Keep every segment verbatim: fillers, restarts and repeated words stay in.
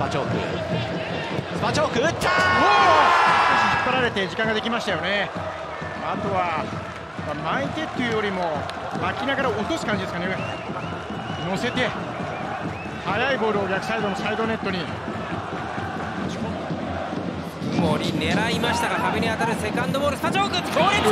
パチョークスパチョーク打ったー。引っ張られて時間ができましたよね。あとは巻いてっていうよりも巻きながら落とす感じですかね。乗せて速いボールを逆サイドのサイドネットに。 森狙いましたが壁に当たるセカンドボール。スパチョーク強烈、こぼれ球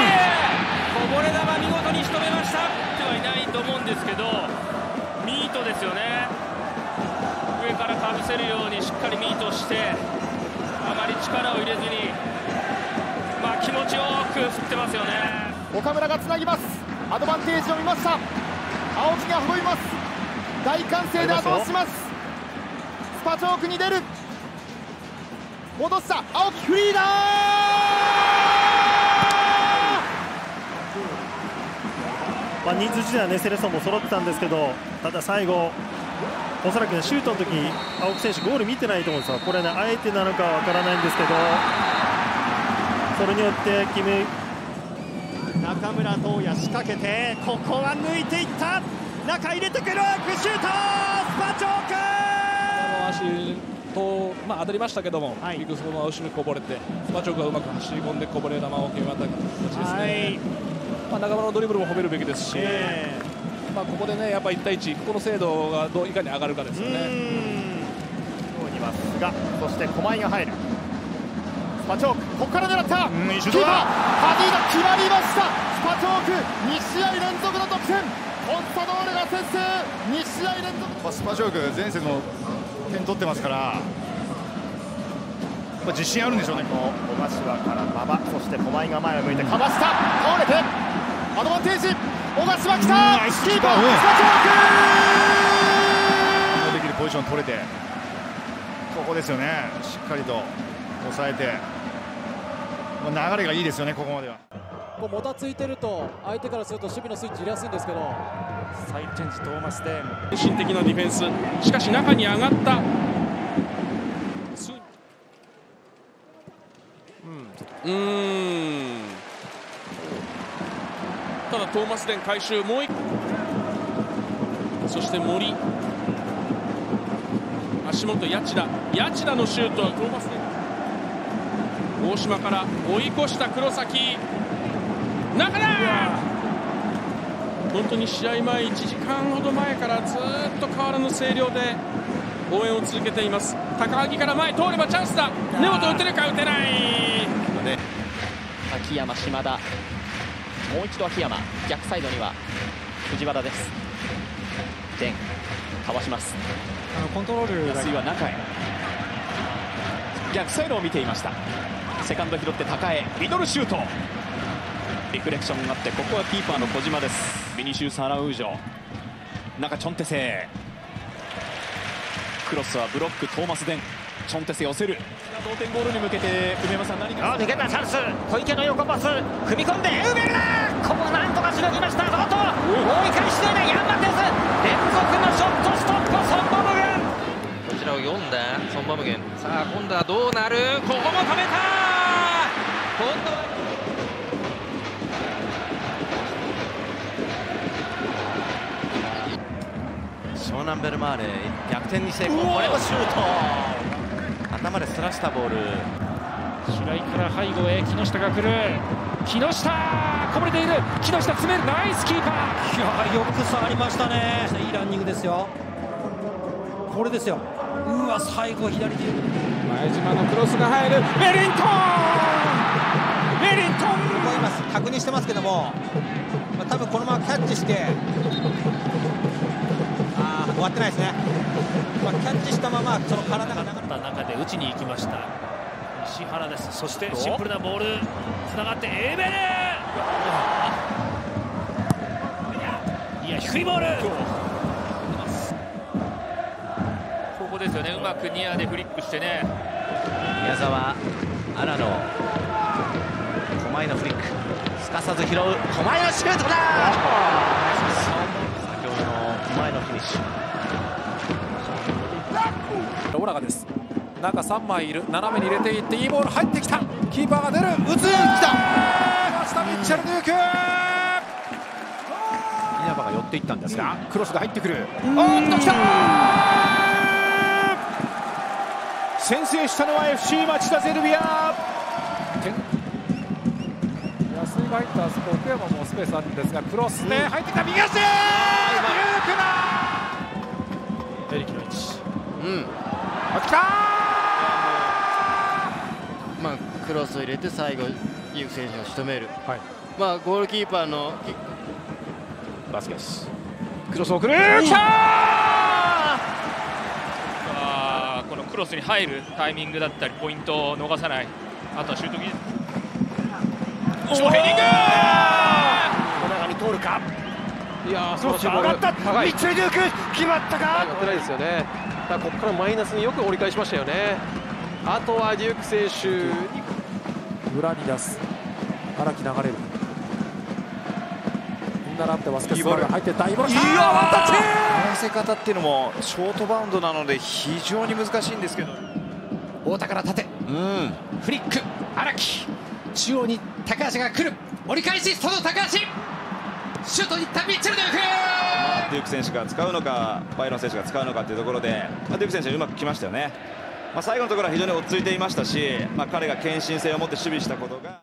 見事に仕留めました。 ではいないと思うんですけどミートですよね。上からかぶせるようにしっかりミートしてあまり力を入れずに、まあ、気持ちよく振ってますよね。 岡村がつなぎます。アドバンテージを見ました。青木が運びます。大歓声で後押しします。スパチョークに出る。戻した青木フリーだー。 まあ人数自体はねセレソンも揃ってたんですけど、ただ最後おそらくねシュートの時青木選手ゴール見てないと思うんですが、これねあえてなのかわからないんですけど、それによってキム中村斗也仕掛けて、ここは抜いていった。中入れてくるシュート。スパチョーク足と、まあ、当たりましたけども、 はい、 ビッグスの後ろにこぼれてスパチョークがうまく走り込んでこぼれ球を決めた形ですね。はい、まあ、中村のドリブルも褒めるべきですし、えーまあ、ここでねやっぱいち対いち、ここの精度がどういかに上がるかですよね。 今日には菅、そして駒井が入る。スパチョークここから狙った。キーパーハディーダ決まりました。スパチョークに試合連続の得点。コンサドーレが先制。に試合連続。 スパチョーク前節の点取ってますから、自信あるんでしょうね。 小柏から馬場、そして駒井が前を向いてかわした。倒れてアドバンテージ。小柏来た。キーパースパチョークできるポジション取れて、ここですよね。しっかりと抑えて、流れがいいですよね。ここまではこうもたついてると相手からすると守備のスイッチ入れやすいんですけど、 サイドチェンジトーマスで精神的なディフェンス、しかし中に上がった、うん、うんただトーマスデン回収、もう一そして森、足元谷地田、谷地田のシュートはトーマスデン、大島から追い越した黒崎、中だ。本当に試合前いちじかんほど前からずっと変わらぬ声量で応援を続けています。高萩から前通ればチャンスだ。根本打てるか、打てない。 秋山、島田、もう一度秋山、逆サイドには藤原です。デンかわします。 あのコントロール安井は中へ、逆サイドを見ていました。セカンド拾って高江、ミドルシュート、リフレクションがあって、ここはキーパーの小島です。ビニシウス・アラウージョ、中チョンテセ、クロスはブロック、トーマス・デン、チョンテセ寄せる。同点ゴールに向けて梅山さん何か。 抜けたチャンス、小池の横パス踏み込んでウベルだ。ここなんとかしのぎました。外追い返しないでヤンマテス、連続のショットストップ、ソンバムゲン。 こちらを読んだソンバムゲン。さあ今度はどうなる。ここも止めた。今度は湘南ベルマーレ逆転に成功。これもシュート、頭ですらしたボール。 白井から背後へ木下が来る。木下こぼれている。木下詰める。ナイスキーパー。いやよく触りましたね。いいランニングですよ。これですよ。うわ最後左で前島のクロスが入る。ウェリントンウェリントン思います。確認してますけども、まあ、多分このままキャッチしてあ終わってないですね。まあ、キャッチしたままその体が流れた中で打ちに行きました石原です。そしてシンプルなボールつながってエーベル、いや低いボール、ここですよね。うまくニアでフリックしてね。 宮沢、荒野、駒井のフリック、すかさず拾う。駒井のシュートだ。先ほどの駒井のフィニッシュ。 オラガです。中さんまいいる。斜めに入れていっていいボール入ってきた。キーパーが出る。打つ。来た。下ミッチェル抜く。稲葉が寄っていったんですが、クロスが入ってくる。おっと来た。 先制したのは エフシー 町田ゼルビア。 安井が入ったあそこ奥山もスペースあるんですがクロスで入ってきた右足、エリキの位置、 うん来たまあ、クロスを入れて最後ユーク選手を仕留める、 はい、 まあ、ゴールキーパーのバスケスクロスを送る、来たあーこのクロスに入るタイミングだったりポイントを逃さない、あとはシュート技術、ヘディング小長に通るか、 いやー、 クロスが上がった、 高い、 三井デューク決まったか、 やってないですよね。だからここからマイナスによく折り返しましたよね。あとはデューク選手に裏に出す荒木流れるみんなラップバスケスボールが入って大ボール、いやワンタッチ、 合わせ方っていうのもショートバウンドなので非常に難しいんですけど、 太田から縦、 うん、 フリック荒木、中央に高橋が来る、折り返しその高橋シュートにいったミッチェル・デューク、 デューク選手が使うのかバイロン選手が使うのかというところで、まあ、デューク選手うまく来ましたよね。まあ、最後のところは非常に落ち着いていましたし、まあ、彼が献身性を持って守備したことが